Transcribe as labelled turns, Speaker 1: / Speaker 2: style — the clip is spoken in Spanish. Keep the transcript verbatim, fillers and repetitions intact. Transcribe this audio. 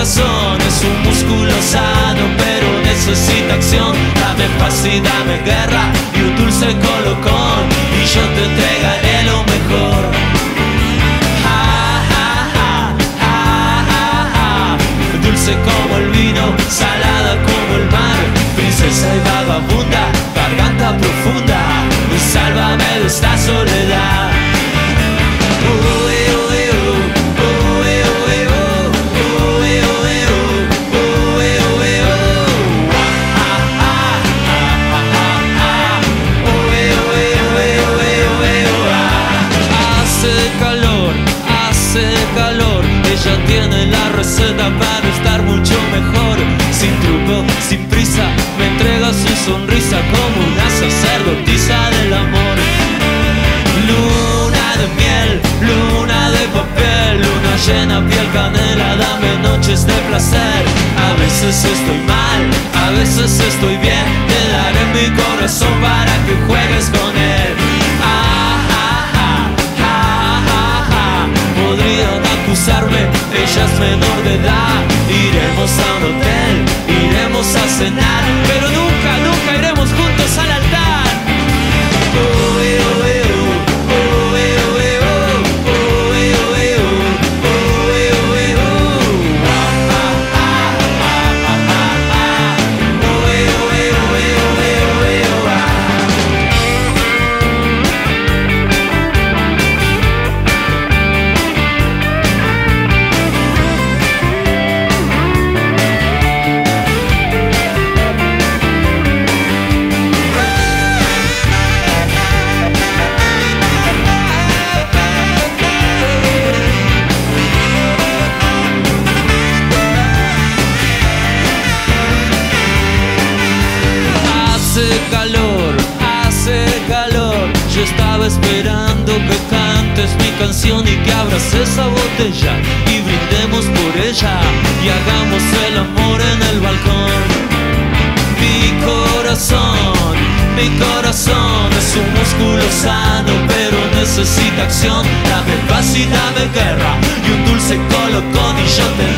Speaker 1: corazón es un músculo sano, pero necesita acción. Dame paz y dame guerra y un dulce colocón, y yo te entregaré lo mejor. Ja, ja, ja, ja, ja, ja. Dulce como el vino, salada como el mar, princesa y vagabunda, garganta profunda, sálvame de esta soledad. Ella tiene la receta para estar mucho mejor. Sin truco, sin prisa, me entrega su sonrisa como una sacerdotisa del amor. Luna de miel, luna de papel, luna llena, piel canela, dame noches de placer. A veces estoy mal, a veces estoy bien, te daré mi corazón para que juegues con él. Podrían acusarme, ella es menor de edad. Iremos a un hotel, iremos a cenar, pero nunca, nunca iremos juntos al altar. Oh, eh, oh, eh, oh, oh, eh, oh, eh, oh, oh, eh, oh, eh, oh, oh, eh, oh, eh, oh. Ah, ah, ah, ah, ah, ah, ah. Oh, eh, oh, eh, oh, eh, oh, eh, oh, eh, oh, ah. Yo estaba esperando que cantes mi canción y que abras esa botella y brindemos por ella y hagamos el amor en el balcón. Mi corazón, mi corazón es un músculo sano, pero necesita acción. Dame paz y dame guerra y un dulce colocón, y yo te